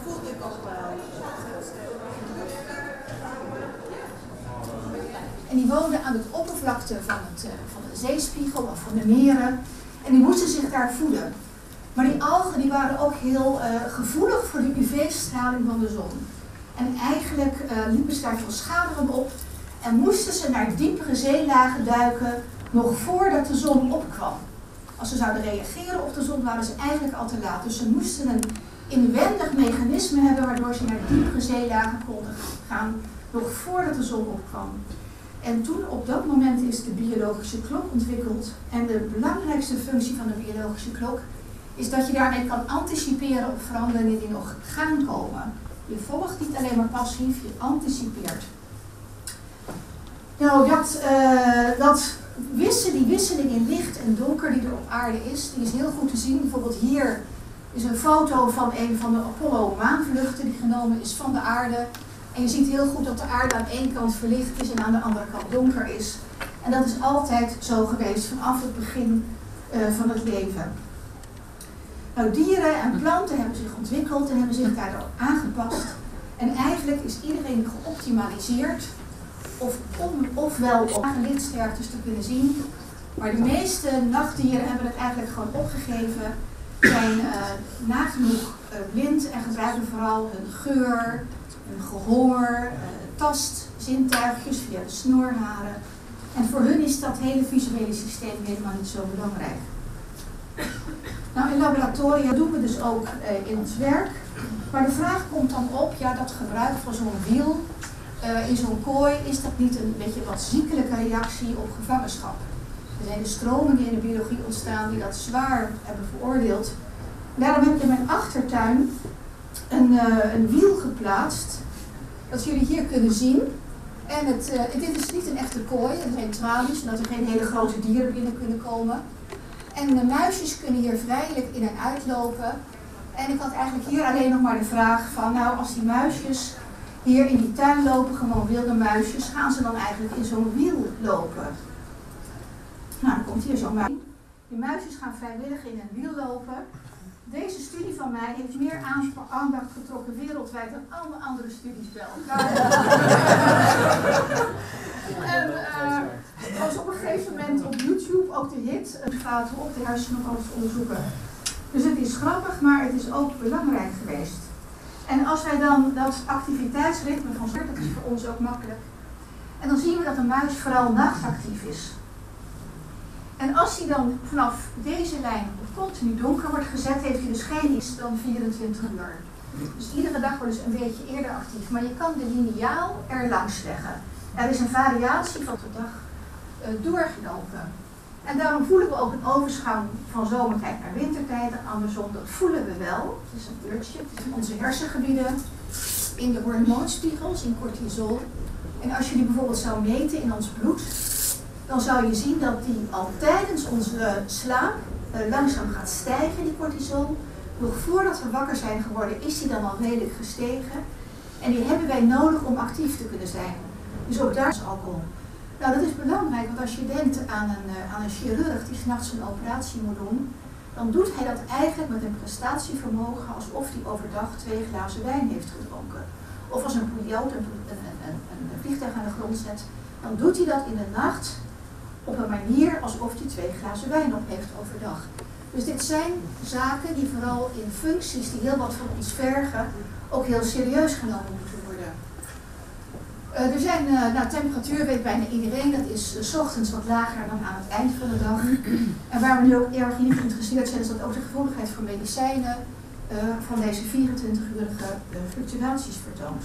voelde ik ook wel. En die woonden aan het oppervlakte van de zeespiegel of van de meren. En die moesten zich daar voeden. Maar die algen die waren ook heel gevoelig voor de UV-straling van de zon. En eigenlijk liepen ze daar veel schade van op. En moesten ze naar diepere zeelagen duiken nog voordat de zon opkwam. Als ze zouden reageren op de zon waren ze eigenlijk al te laat. Dus ze moesten een inwendig mechanisme hebben waardoor ze naar diepere zeelagen konden gaan nog voordat de zon opkwam. En toen op dat moment is de biologische klok ontwikkeld. En de belangrijkste functie van de biologische klok is dat je daarmee kan anticiperen op veranderingen die nog gaan komen. Je volgt niet alleen maar passief, je anticipeert. Nou, die wisseling in licht en donker die er op aarde is, die is heel goed te zien. Bijvoorbeeld hier is een foto van een van de Apollo-maanvluchten die genomen is van de aarde. En je ziet heel goed dat de aarde aan één kant verlicht is en aan de andere kant donker is. En dat is altijd zo geweest vanaf het begin van het leven. Nou, dieren en planten hebben zich ontwikkeld en hebben zich daardoor aangepast. En eigenlijk is iedereen geoptimaliseerd, ofwel om lidsterktes te kunnen zien. Maar de meeste nachtdieren hebben het eigenlijk gewoon opgegeven, zijn nagenoeg blind en gebruiken vooral hun geur, hun gehoor, zintuigjes via de snorharen. En voor hun is dat hele visuele systeem helemaal niet zo belangrijk. Nou, in laboratoria doen we dus ook in ons werk. Maar de vraag komt dan op, ja, dat gebruik van zo'n wiel in zo'n kooi, is dat niet een beetje wat ziekelijke reactie op gevangenschap? Er zijn de stromingen in de biologie ontstaan die dat zwaar hebben veroordeeld. Daarom heb ik in mijn achtertuin een wiel geplaatst, dat jullie hier kunnen zien. En dit is niet een echte kooi, er zijn tralies, zodat er geen hele grote dieren binnen kunnen komen. En de muisjes kunnen hier vrijelijk in en uitlopen. En ik had eigenlijk hier alleen nog maar de vraag van, nou, als die muisjes hier in die tuin lopen, gewoon wilde muisjes, gaan ze dan eigenlijk in zo'n wiel lopen? Nou, dan komt hier zo'n muis. Die muisjes gaan vrijwillig in een wiel lopen. Deze studie van mij heeft meer aandacht getrokken wereldwijd dan alle andere studies bij elkaar. En was op een gegeven moment op YouTube ook de hit, het gaat op de hersenen nog alles onderzoeken. Dus het is grappig, maar het is ook belangrijk geweest. En als wij dan dat activiteitsritme van starten, dat is voor ons ook makkelijk. En dan zien we dat een muis vooral nachtactief is. En als hij dan vanaf deze lijn op continu donker wordt gezet, heeft hij dus geen iets dan 24 uur. Dus iedere dag wordt dus een beetje eerder actief. Maar je kan de lineaal er langs leggen. Er is een variatie van de dag doorgelopen. En daarom voelen we ook een overgang van zomertijd naar wintertijd. En andersom, dat voelen we wel. Het is een uurtje. Het is in onze hersengebieden, in de hormoonspiegels, in cortisol. En als je die bijvoorbeeld zou meten in ons bloed, dan zou je zien dat die al tijdens onze slaap langzaam gaat stijgen, die cortisol. Nog voordat we wakker zijn geworden, is die dan al redelijk gestegen. En die hebben wij nodig om actief te kunnen zijn. Dus ook daar is alcohol. Nou, dat is belangrijk, want als je denkt aan een chirurg die 's nachts een operatie moet doen, dan doet hij dat eigenlijk met een prestatievermogen alsof hij overdag 2 glazen wijn heeft gedronken. Of als een piloot een vliegtuig aan de grond zet, dan doet hij dat in de nacht op een manier alsof hij 2 glazen wijn op heeft overdag. Dus dit zijn zaken die vooral in functies die heel wat van ons vergen, ook heel serieus genomen moeten worden. Er zijn, temperatuur weet bijna iedereen, dat is 's ochtends wat lager dan aan het eind van de dag. En waar we nu ook erg in geïnteresseerd zijn, is dat ook de gevoeligheid voor medicijnen van deze 24-urige fluctuaties vertoont.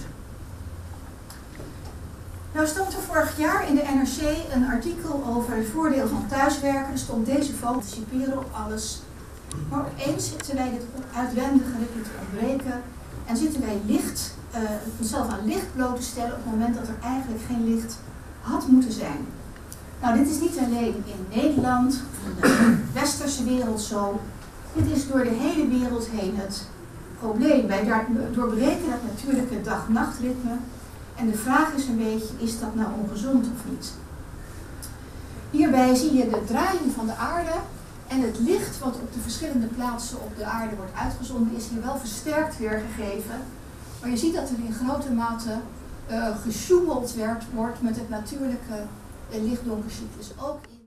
Nou stond er vorig jaar in de NRC een artikel over het voordeel van thuiswerken. Er stond deze foto, anticiperen op alles. Maar opeens zitten wij dit uitwendige ritme te ontbreken en zitten wij onszelf aan licht bloot te stellen op het moment dat er eigenlijk geen licht had moeten zijn. Nou, dit is niet alleen in Nederland of in de westerse wereld zo. Dit is door de hele wereld heen het probleem. Wij doorbreken dat natuurlijke dag-nachtritme. En de vraag is een beetje, is dat nou ongezond of niet? Hierbij zie je de draaiing van de aarde En het licht wat op de verschillende plaatsen op de aarde wordt uitgezonden is hier wel versterkt weergegeven. Maar je ziet dat er in grote mate gesjoemeld wordt met het natuurlijke licht-donkercyclus. Ook in